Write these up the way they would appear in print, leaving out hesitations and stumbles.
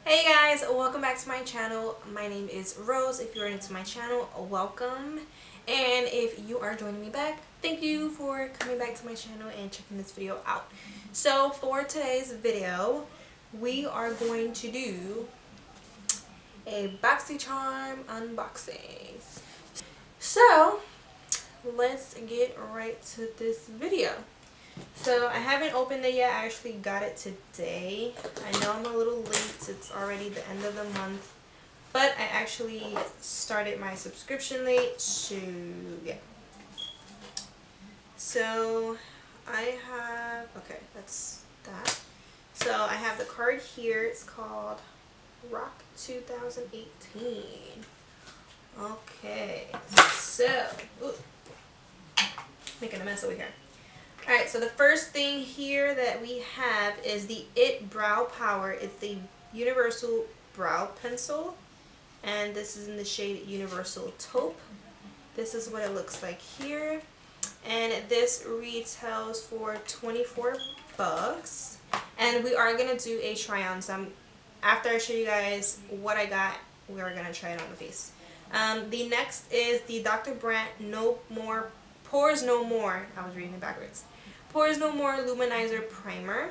Hey guys, welcome back to my channel. My name is Rose. If you're new to my channel, welcome. And if you are joining me back, thank you for coming back to my channel and checking this video out. So for today's video, we are going to do a BoxyCharm unboxing. So let's get right to this video. So I haven't opened it yet. I actually got it today. I know I'm a little late. It's already the end of the month. But I actually started my subscription late. So yeah. So I have, okay, that's that. So I have the card here. It's called Rock 2018. Okay. So, ooh, making a mess over here. Alright, so the first thing here that we have is the IT Brow Power. It's the Universal Brow Pencil. And this is in the shade Universal Taupe. This is what it looks like here. And this retails for 24 bucks. And we are going to do a try on. So after I show you guys what I got, we are going to try it on the face. The next is the Dr. Brandt No More Pores No More. I was reading it backwards. Pores No More Luminizer Primer.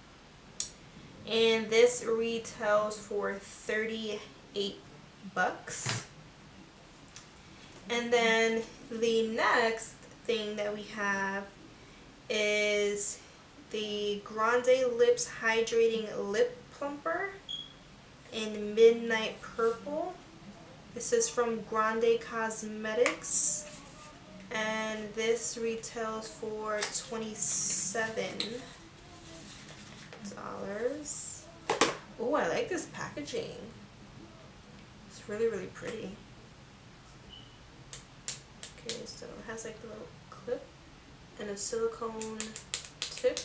And this retails for 38 bucks. And then the next thing that we have is the Grande Lips Hydrating Lip Plumper in Midnight Purple. This is from Grande Cosmetics. And this retails for $27. Oh, I like this packaging. It's really, really pretty. Okay, so it has like a little clip and a silicone tip.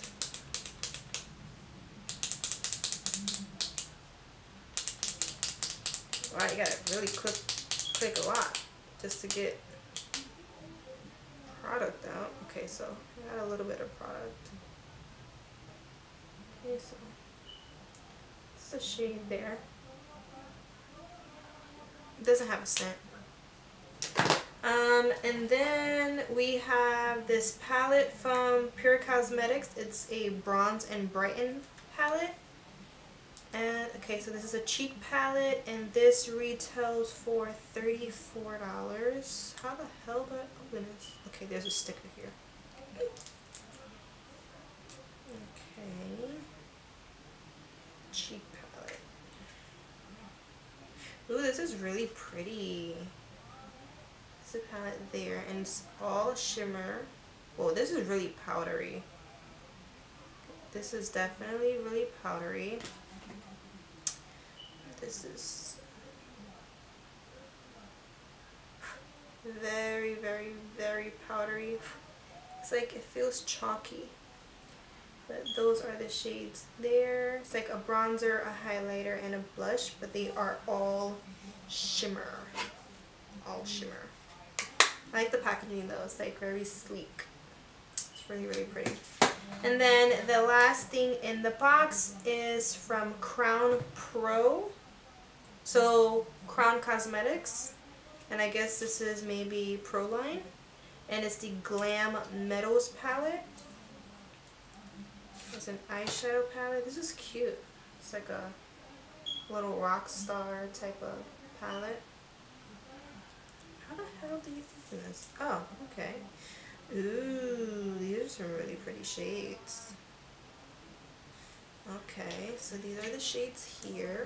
Wow, you gotta really click a lot just to get product out. Okay, so I got a little bit of product. Okay, so it's a shade there. It doesn't have a scent. And then we have this palette from Pure Cosmetics. It's a Bronze and Brighten palette. And okay, so this is a cheek palette, and this retails for $34. How the hell do I open this? Okay, there's a sticker here. Okay. Cheek palette. Ooh, this is really pretty. It's a palette there, and it's all shimmer. Well, this is really powdery. This is definitely really powdery. This is very, very, very powdery. It's like it feels chalky. But those are the shades there. It's like a bronzer, a highlighter, and a blush, but they are all shimmer. All shimmer. I like the packaging though. It's like very sleek. It's really, really pretty. And then the last thing in the box is from Crown Pro. So Crown Cosmetics. And I guess this is maybe Pro line. And it's the Glam Metals palette. It's an eyeshadow palette. This is cute. It's like a little rock star type of palette. How the hell do you open this? Oh, okay. Ooh, these are some really pretty shades. Okay, so these are the shades here.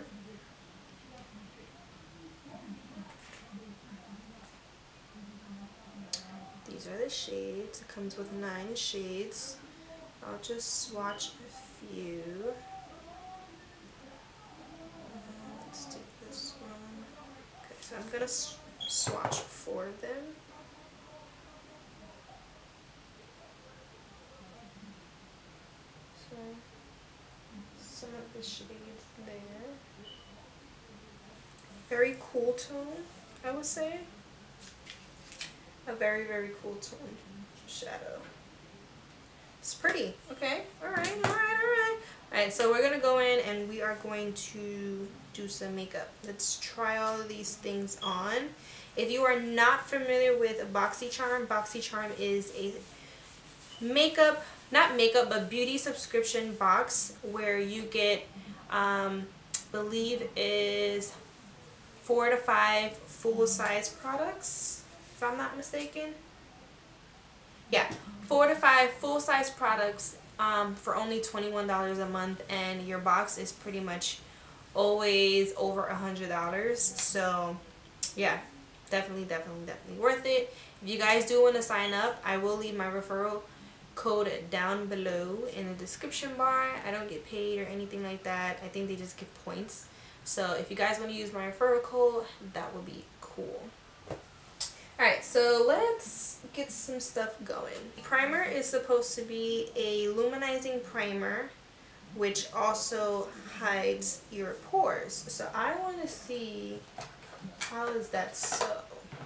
These are the shades. It comes with 9 shades. I'll just swatch a few. Let's do this one. Okay, so I'm gonna swatch 4 of them. So some of the shades there. Very cool tone, I would say. A very, very cool tone shadow. It's pretty. Okay. Alright, alright, alright. Alright, so we're going to go in and we are going to do some makeup. Let's try all of these things on. If you are not familiar with BoxyCharm is a makeup, not makeup, but beauty subscription box where you get, believe is 4 to 5 full-size products, if I'm not mistaken. Yeah, 4 to 5 full-size products for only $21 a month, and your box is pretty much always over $100. So yeah, definitely worth it. If you guys do want to sign up, I will leave my referral code down below in the description bar. I don't get paid or anything like that. I think they just give points. So if you guys want to use my referral code, that would be cool. Alright, so let's get some stuff going. Primer is supposed to be a luminizing primer, which also hides your pores. So I want to see, how is that so?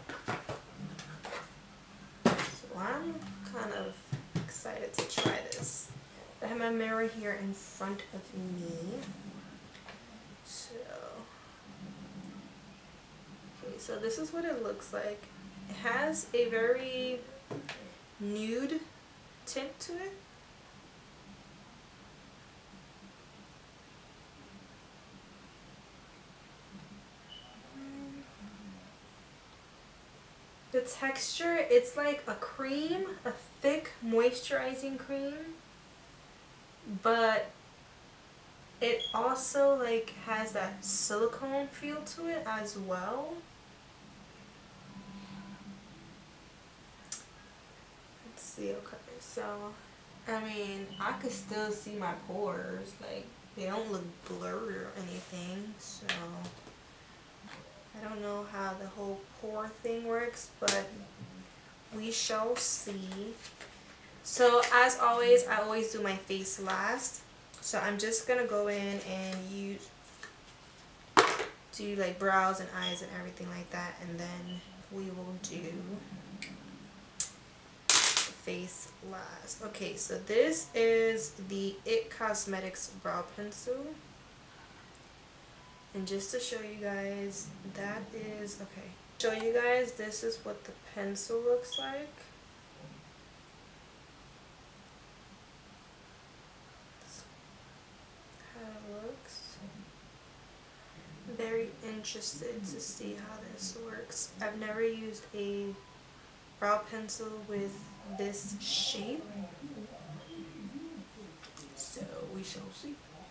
So I'm kind of excited to try this. I have my mirror here in front of me. So this is what it looks like. It has a very nude tint to it. The texture, it's like a cream, a thick moisturizing cream, but it also like has that silicone feel to it as well. Let's see, okay, so I mean, I could still see my pores, like they don't look blurred or anything, so I don't know how the whole pore thing works, but we shall see. So as always, I always do my face last. So I'm just gonna go in and do like brows and eyes and everything like that, and then we will do the face last. Okay, so this is the IT Cosmetics brow pencil. And just to show you guys, that is, okay, show you guys, this is what the pencil looks like. That's how it looks. Very interested to see how this works. I've never used a brow pencil with this shape, so we shall see.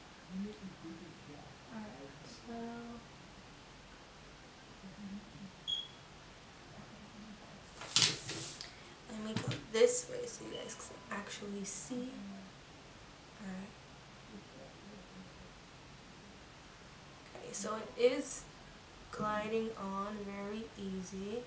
Let me go this way so you guys can actually see. Alright. Okay, so it is gliding on very easy.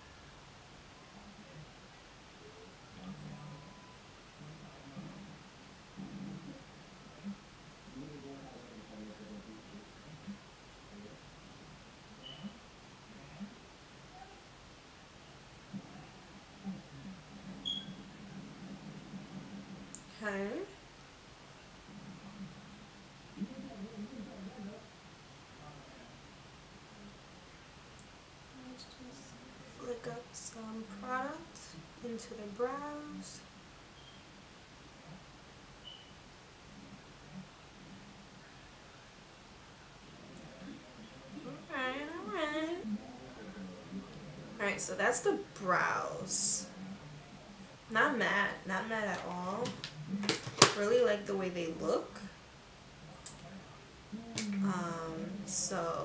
Okay. Let's just flick up some product into the brows. Alright, so that's the brows. Not mad at all. Really like the way they look. So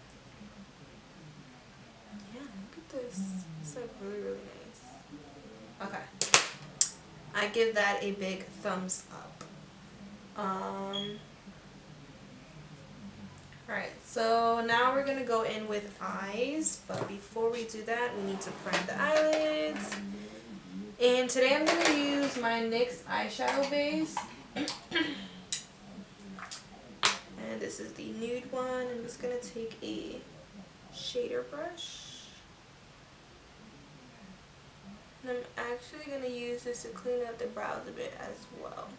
yeah, look at this. It's like really nice. Okay, I give that a big thumbs up. Alright, so now we're gonna go in with eyes, but before we do that, we need to prime the eyelids. And today I'm going to use my NYX eyeshadow base. And this is the nude one. I'm just going to take a shader brush. And I'm actually going to use this to clean up the brows a bit as well.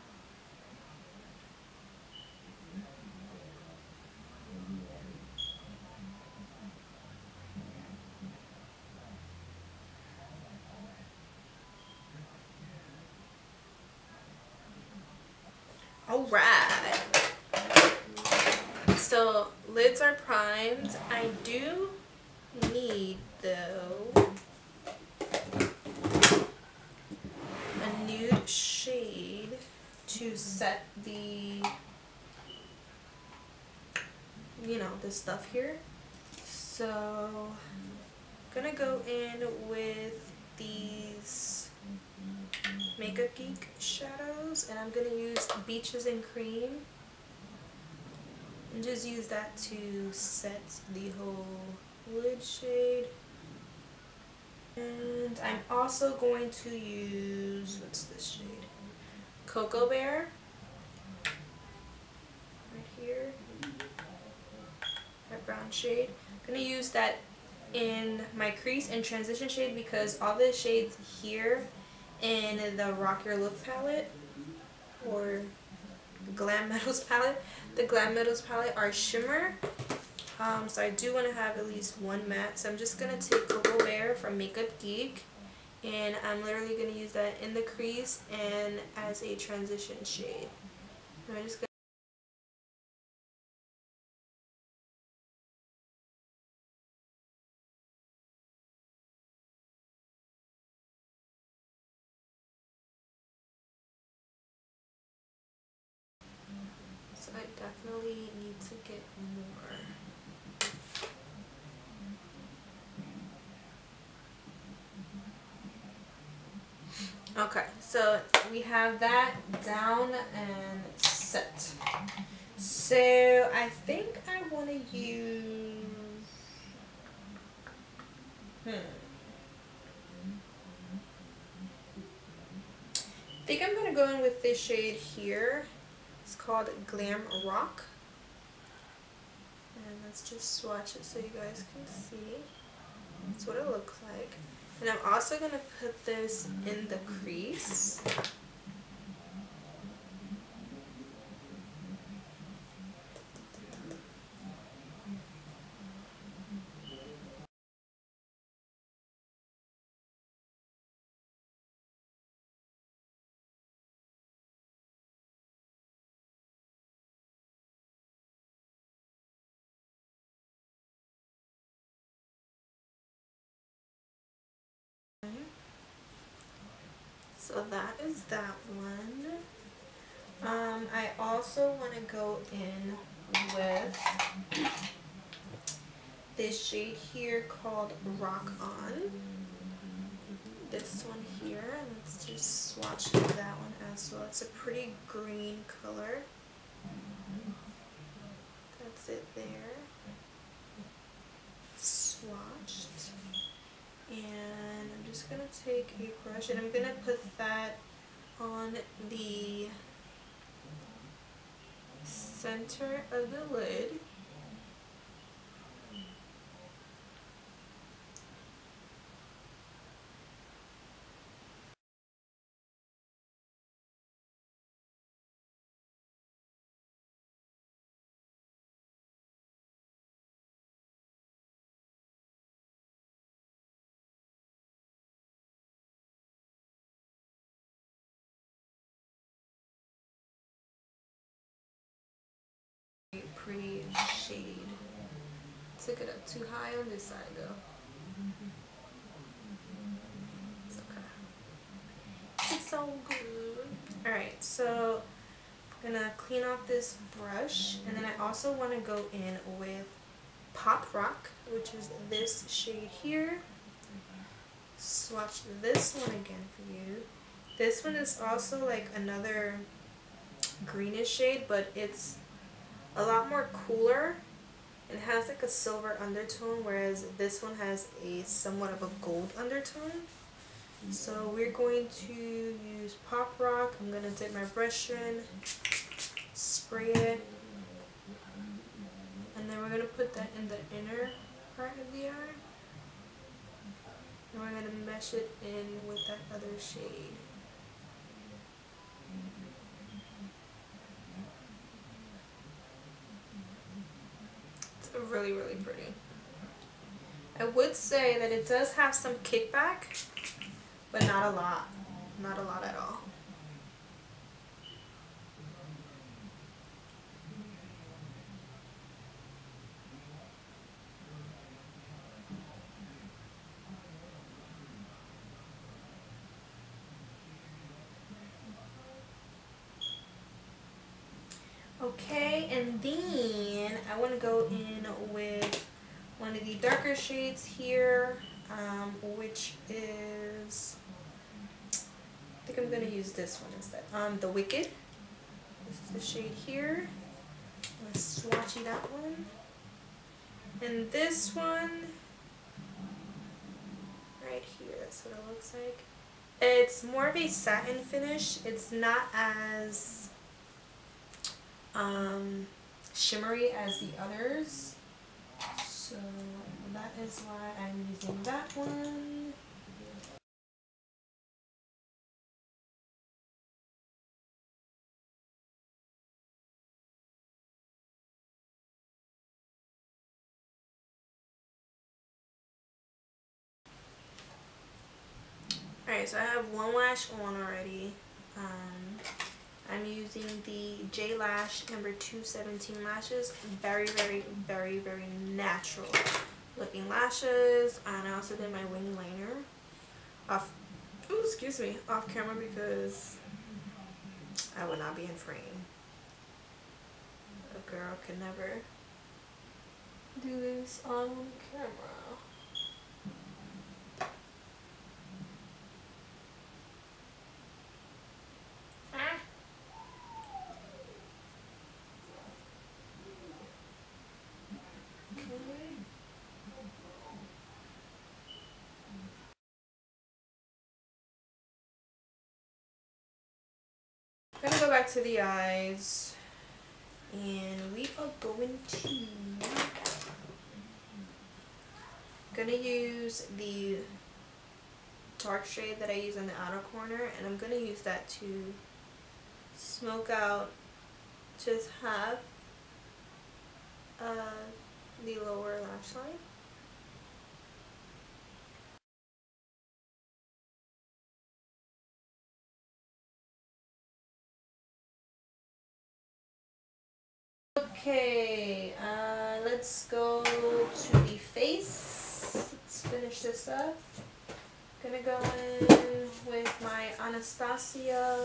Alright. So, lids are primed. I do need, though, a nude shade to set the, you know, the stuff here. So, I'm gonna go in with these Makeup Geek shadows, and I'm gonna use Beaches and Cream, and just use that to set the whole lid shade. And I'm also going to use, what's this shade? Cocoa Bear. Right here. That brown shade. I'm going to use that in my crease and transition shade because all the shades here in the Rock Your Look palette or Glam Metals palette, the Glam Metals palette are shimmer. So I do want to have at least one matte. So I'm just going to take Cocoa Bear from Makeup Geek, and I'm literally going to use that in the crease and as a transition shade. And I'm just gonna so I definitely need to get more. Okay, so we have that down and set. So I think I want to use, I think I'm going to go in with this shade here. It's called Glam Rock. And let's just swatch it so you guys can see. That's what it looks like. And I'm also going to put this in the crease. So that is that one. I also want to go in with this shade here called Rock On. This one here. Let's just swatch that one as well. It's a pretty green color. That's it there. Swatched. And I'm just going to take a brush and I'm going to put that on the center of the lid. Pretty shade. Took it up too high on this side though. It's okay. It's so good. Alright, so I'm gonna clean off this brush, and then I also want to go in with Pop Rock, which is this shade here. Swatch this one again for you. This one is also like another greenish shade, but it's a lot more cooler. It has like a silver undertone, whereas this one has a somewhat of a gold undertone. So we're going to use Pop Rock. I'm going to dip my brush in, spray it, and then we're going to put that in the inner part of the eye. And we're going to mesh it in with that other shade. It's really, really pretty. I would say that it does have some kickback, but not a lot. Not a lot at all. Okay, and then I want to go in with one of the darker shades here, which is, I think I'm going to use this one instead. The Wicked. This is the shade here. I'm going to swatchy that one. And this one, right here, that's what it looks like. It's more of a satin finish. It's not as shimmery as the others. So that is why I'm using that one. Alright, so I have one lash on already. I'm using the J Lash number 217 lashes. Very, very, very, very natural looking lashes. And I also did my wing liner off, ooh, excuse me, off camera because I would not be in frame. A girl could never do this on camera. I'm gonna go back to the eyes, and we are going to use the dark shade that I use in the outer corner, and I'm gonna use that to smoke out just half of the lower lash line. Okay, let's go to the face. Let's finish this up. Gonna go in with my Anastasia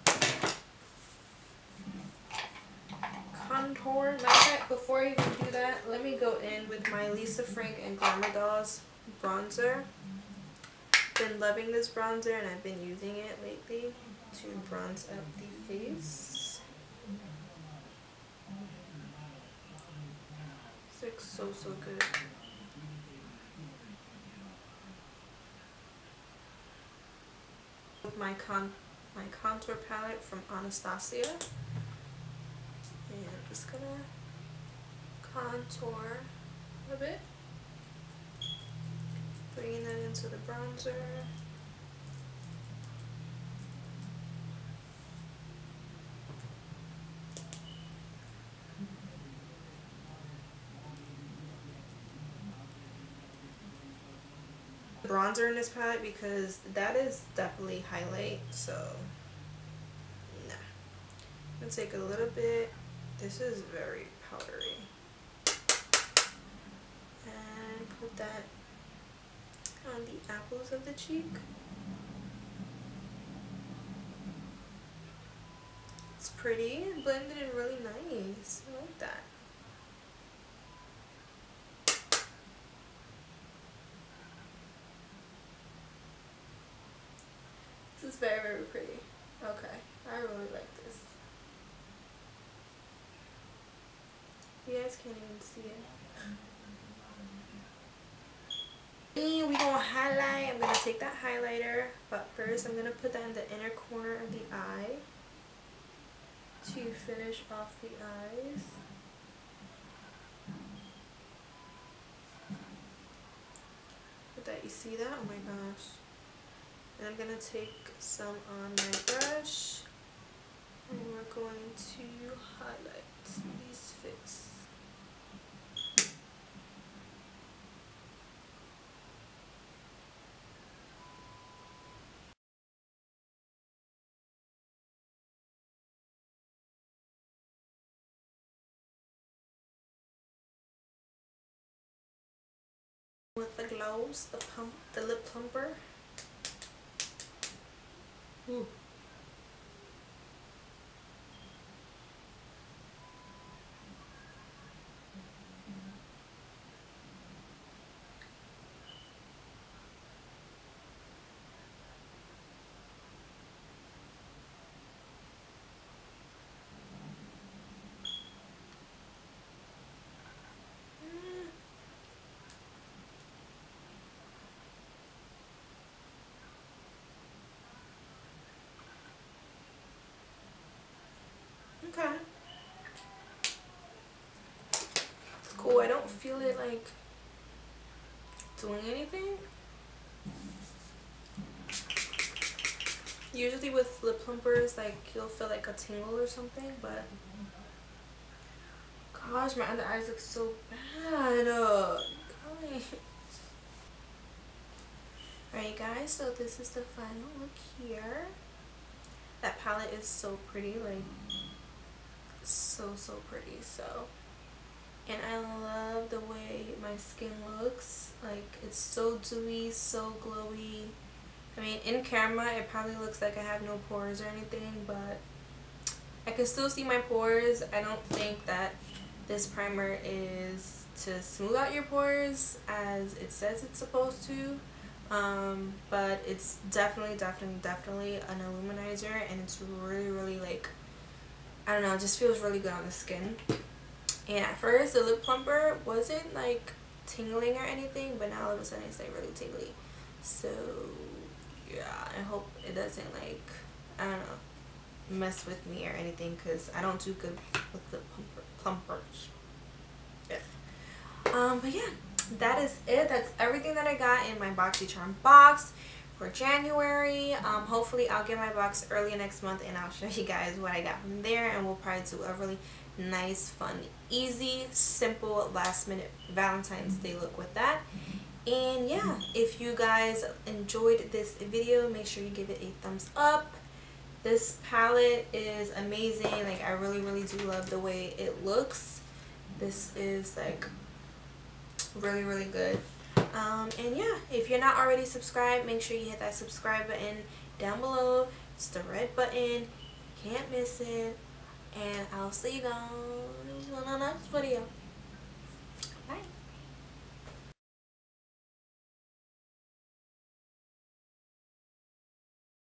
contour. Matter of fact, before I even do that, let me go in with my Lisa Frank and Glamour Dolls bronzer. Been loving this bronzer, and I've been using it lately to bronze up the face. It's like so good. With my contour palette from Anastasia, and I'm just gonna contour a bit, bringing that into the bronzer. Bronzer in this palette because that is definitely highlight, so nah. I'm gonna take a little bit. This is very powdery, and put that on the apples of the cheek. It's pretty, blended in really nice. I like that. This is very pretty. Okay, I really like this. You guys can't even see it. And we gonna highlight. I'm gonna take that highlighter, but first I'm gonna put that in the inner corner of the eye to finish off the eyes. at that. You see that? Oh my gosh. And I'm going to take some on my brush. And we're going to highlight these fits. With the glows, the lip plumper. Ooh. Okay. It's cool. I don't feel it like doing anything. Usually with lip plumpers, like you'll feel like a tingle or something, but gosh, my under eyes look so bad. Alright guys, so this is the final look here. That palette is so pretty, like so pretty. So, and I love the way my skin looks. Like it's so dewy, so glowy. I mean, in camera it probably looks like I have no pores or anything, but I can still see my pores. I don't think that this primer is to smooth out your pores as it says it's supposed to. But it's definitely an illuminizer, and it's really like, I don't know, it just feels really good on the skin. And at first the lip plumper wasn't like tingling or anything, but now all of a sudden it's like really tingly. So yeah, I hope it doesn't like, I don't know, mess with me or anything, because I don't do good with the plumpers. Yeah. But yeah, that is it. That's everything that I got in my BoxyCharm box for January. Hopefully I'll get my box early next month and I'll show you guys what I got from there, and we'll probably do a really nice, fun, easy, simple last minute Valentine's Day look with that. And yeah, if you guys enjoyed this video, make sure you give it a thumbs up. This palette is amazing. Like I really do love the way it looks. This is like really good. And yeah, if you're not already subscribed, make sure you hit that subscribe button down below. It's the red button. You can't miss it. And I'll see you guys in the next video.